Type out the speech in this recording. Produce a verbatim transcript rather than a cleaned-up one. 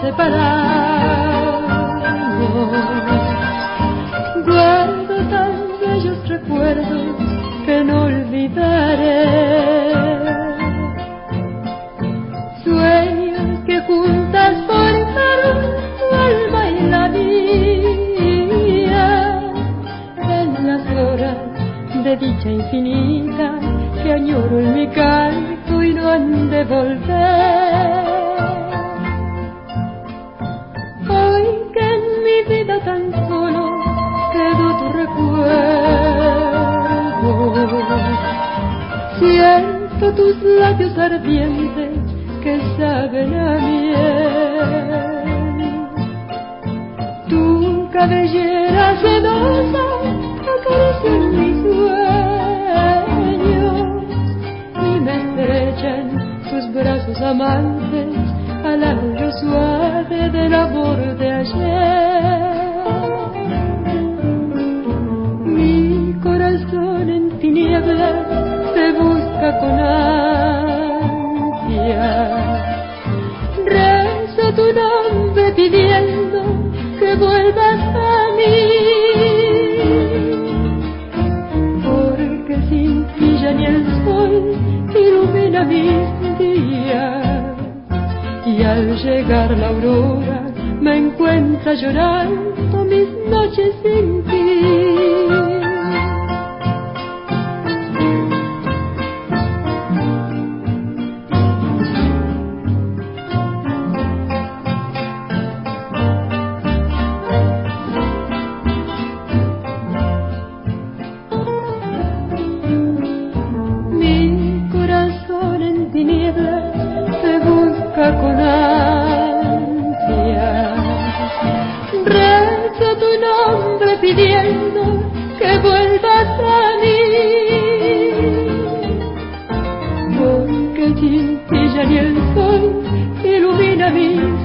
separamos. Guardo tan bellos recuerdos que no olvidaré. Sueños que juntas formaron tu alma y la mía, en las horas de dicha infinita que añoro en mi canto y no han de volver. Hoy que en mi vida tan solo quedó tu recuerdo, siento tus labios ardientes que saben a miel. Tu cabellera sedosa acaricia en mis sueños y me estrechan tus brazos amantes al arrullo suave del amor de ayer. Mi corazón en tinieblas te busca con ansia. Rezo tu nombre pidiendo que vuelvas a mí, porque sin ti ya ni el sol ilumina mis días, y al llegar la aurora me encuentra llorando mis noches sin ti. Con ansia, rezo tu nombre pidiendo que vuelvas a mí, porque sin ti ya ni el sol ilumina mi